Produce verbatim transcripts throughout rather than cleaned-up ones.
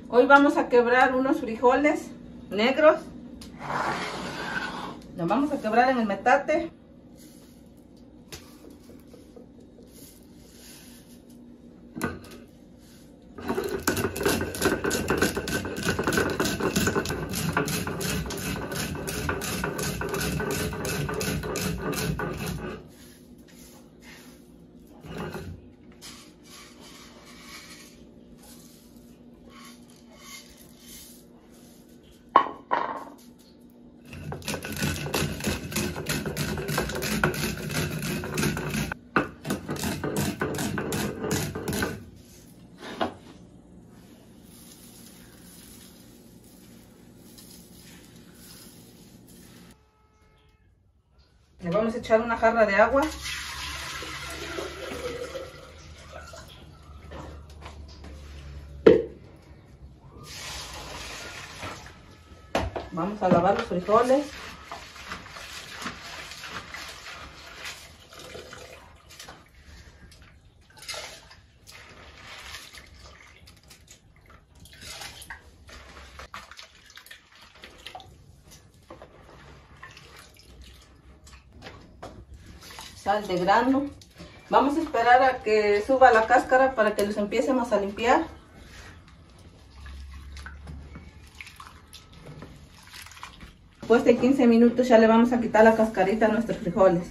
Hoy vamos a quebrar unos frijoles negros. Los vamos a quebrar en el metate. Le vamos a echar una jarra de agua. Vamos a lavar los frijoles. Sal de grano. Vamos a esperar a que suba la cáscara para que los empiecemos a limpiar. Después de quince minutos ya le vamos a quitar la cascarita a nuestros frijoles.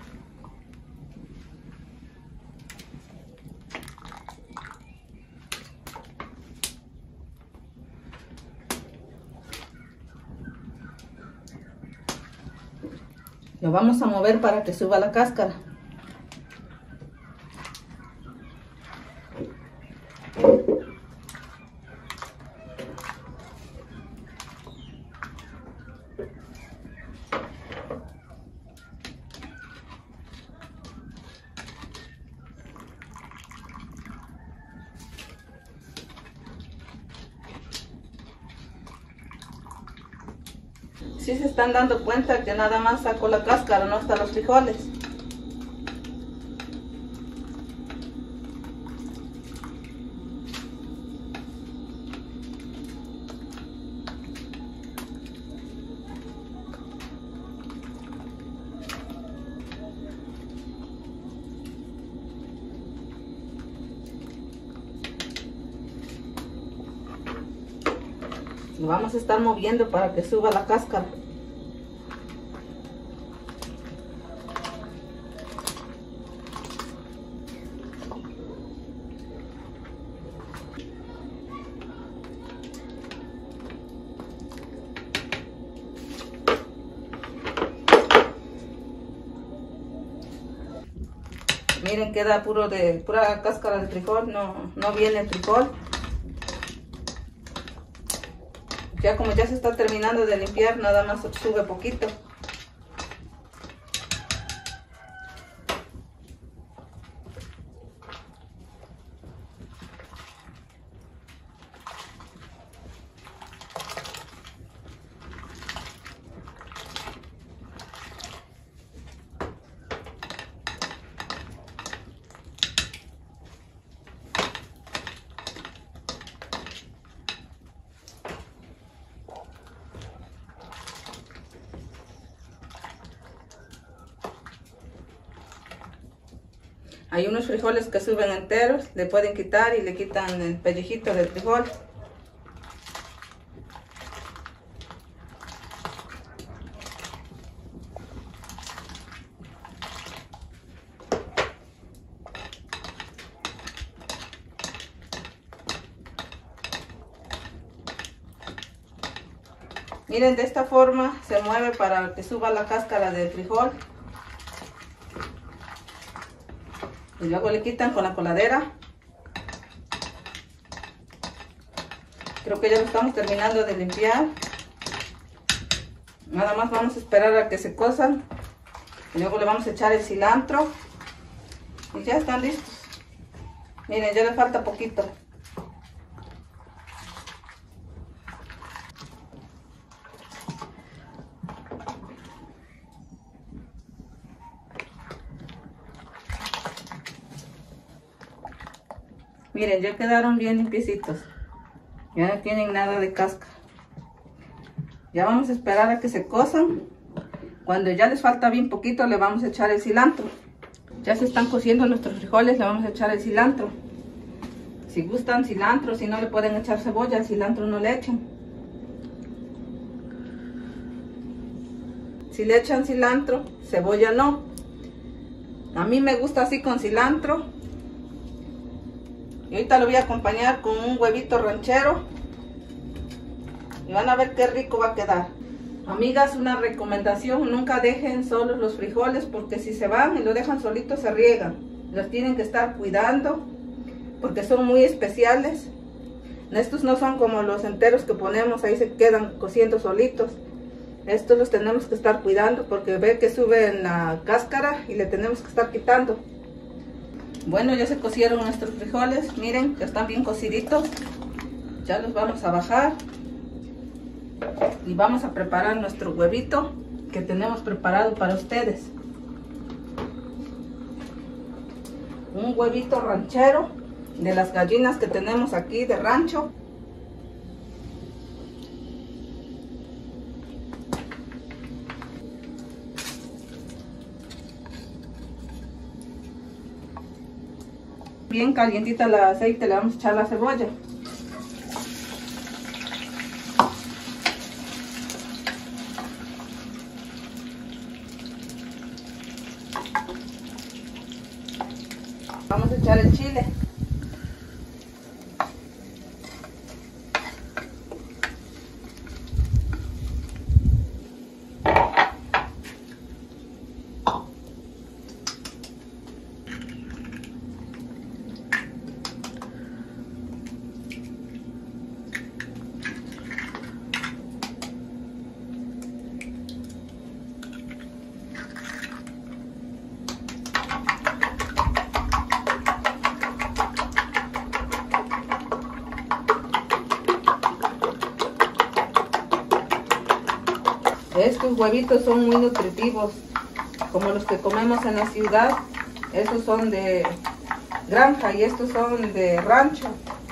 Lo vamos a mover para que suba la cáscara. Si se están dando cuenta que nada más saco la cáscara, no hasta los frijoles. Lo vamos a estar moviendo para que suba la cáscara. Miren, queda puro de pura cáscara de frijol, no, no viene el frijol. Ya como ya se está terminando de limpiar, nada más sube poquito. Hay unos frijoles que suben enteros, le pueden quitar y le quitan el pellejito del frijol. Miren, de esta forma se mueve para que suba la cáscara del frijol. Y luego le quitan con la coladera. Creo que ya lo estamos terminando de limpiar. Nada más vamos a esperar a que se cosan. Y luego le vamos a echar el cilantro. Y ya están listos. Miren, ya le falta poquito. Miren, ya quedaron bien limpiecitos. Ya no tienen nada de cáscara. Ya vamos a esperar a que se cosan. Cuando ya les falta bien poquito, le vamos a echar el cilantro. Ya se están cociendo nuestros frijoles, le vamos a echar el cilantro. Si gustan cilantro, si no le pueden echar cebolla, el cilantro no le echen. Si le echan cilantro, cebolla no. A mí me gusta así con cilantro. Y ahorita lo voy a acompañar con un huevito ranchero. Y van a ver qué rico va a quedar. Amigas, una recomendación, nunca dejen solos los frijoles, porque si se van y lo dejan solitos se riegan. Los tienen que estar cuidando, porque son muy especiales. Estos no son como los enteros que ponemos, ahí se quedan cociendo solitos. Estos los tenemos que estar cuidando, porque ve que suben la cáscara y le tenemos que estar quitando. Bueno, ya se cocieron nuestros frijoles, miren que están bien cociditos. Ya los vamos a bajar. Y vamos a preparar nuestro huevito que tenemos preparado para ustedes. Un huevito ranchero de las gallinas que tenemos aquí de rancho. Bien calientita el aceite, le vamos a echar la cebolla. Vamos a echar el chile. Estos huevitos son muy nutritivos, como los que comemos en la ciudad. Estos son de granja y estos son de rancho.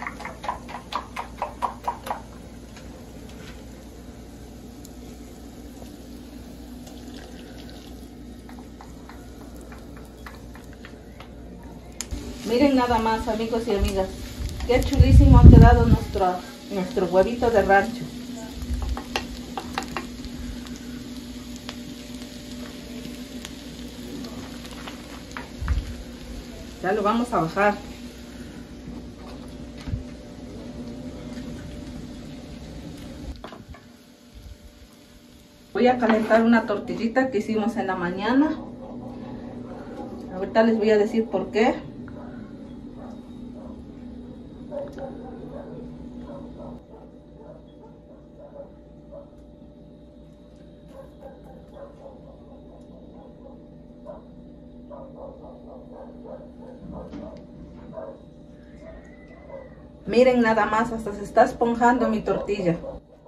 Miren nada más, amigos y amigas, qué chulísimo ha quedado nuestro, nuestro huevito de rancho. Ya lo vamos a bajar. Voy a calentar una tortillita que hicimos en la mañana. Ahorita les voy a decir por qué. Miren nada más, hasta se está esponjando mi tortilla.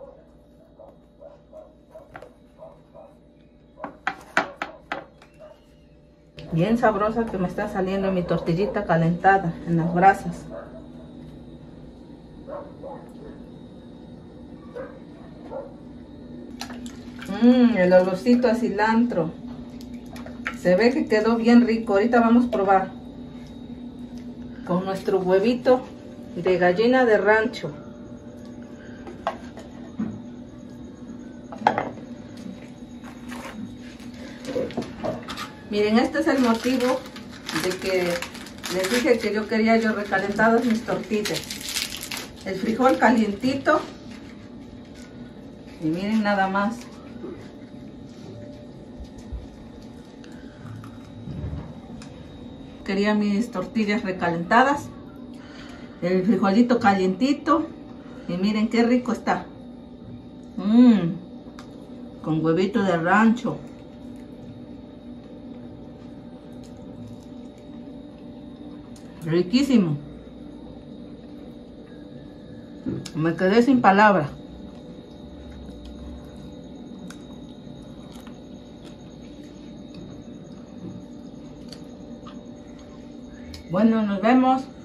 Bien sabrosa que me está saliendo mi tortillita calentada en las brasas. Mmm, el olorcito a cilantro. Se ve que quedó bien rico. Ahorita vamos a probar con nuestro huevito de gallina de rancho. Miren, este es el motivo de que les dije que yo quería yo recalentadas mis tortillas. El frijol calientito. Y miren nada más. Quería mis tortillas recalentadas. El frijolito calientito. Y miren qué rico está. Mmm. Con huevito de rancho. Riquísimo. Me quedé sin palabras. Bueno, nos vemos.